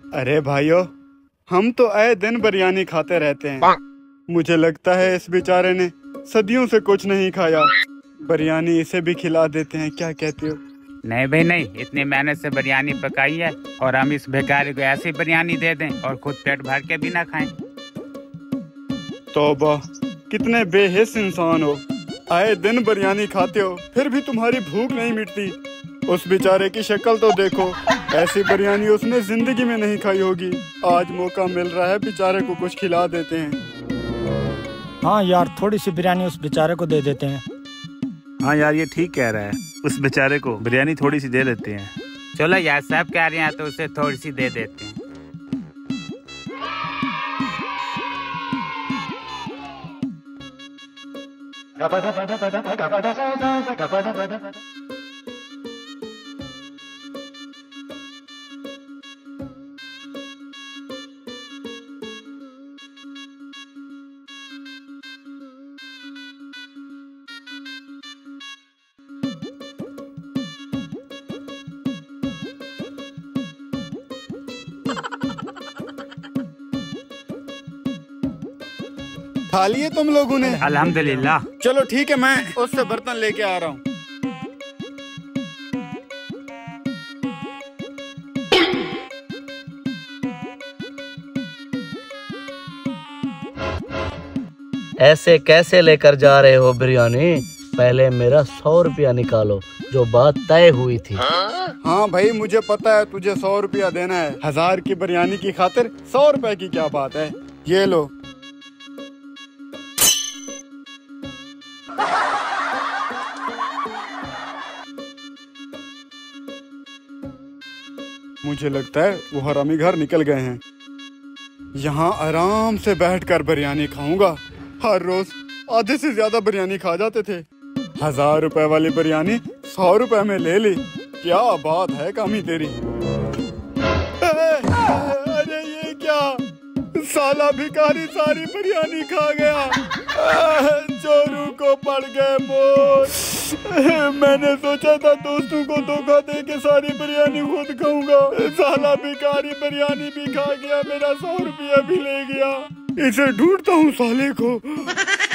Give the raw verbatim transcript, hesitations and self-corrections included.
अरे भाइयों, हम तो आए दिन बिरयानी खाते रहते हैं। मुझे लगता है इस बेचारे ने सदियों से कुछ नहीं खाया। बिरयानी इसे भी खिला देते हैं, क्या कहते हो? नहीं भाई नहीं, इतनी मेहनत से बिरयानी पकाई है और हम इस भिखारी को ऐसी बिरयानी दे दें और खुद पेट भर के भी ना खाएं। तौबा, कितने बेहिस इंसान हो। आए दिन बिरयानी खाते हो फिर भी तुम्हारी भूख नहीं मिटती। उस बेचारे की शक्ल तो देखो, ऐसी बिरयानी उसने जिंदगी में नहीं खाई होगी। आज मौका मिल रहा है, बेचारे को कुछ खिला देते हैं। हाँ यार, थोड़ी सी बिरयानी उस बेचारे को दे देते हैं। हाँ यार, ये ठीक कह रहा है। उस बेचारे को बिरयानी थोड़ी सी दे देते हैं। चलो यार, सब कह रहे हैं तो उसे थोड़ी सी दे देते हैं। खा लिए तुम लोगों ने? अल्हम्दुलिल्लाह। चलो ठीक है, मैं उससे बर्तन लेके आ रहा हूँ। ऐसे कैसे लेकर जा रहे हो बिरयानी? पहले मेरा सौ रुपया निकालो, जो बात तय हुई थी। हाँ भाई, मुझे पता है तुझे सौ रुपया देना है। हजार की बिरयानी की खातिर सौ रुपए की क्या बात है। ये लो। मुझे लगता है वो हरामी घर निकल गए हैं। यहाँ आराम से बैठकर बिरयानी खाऊंगा। हर रोज आधे से ज्यादा बिरयानी खा जाते थे। हजार रुपए वाली बिरयानी सौ रुपए में ले ली। क्या बात है कामी तेरी। अरे ये क्या, साला भिखारी सारी बिरयानी खा गया। चोरू को पड़ गए मोर। मैंने सोचा था दोस्तों को धोखा दे के सारी बिरयानी खुद खाऊंगा। साला भिखारी बिरयानी भी खा गया, मेरा सौ रुपया भी ले गया। इसे ढूंढता हूँ साले को।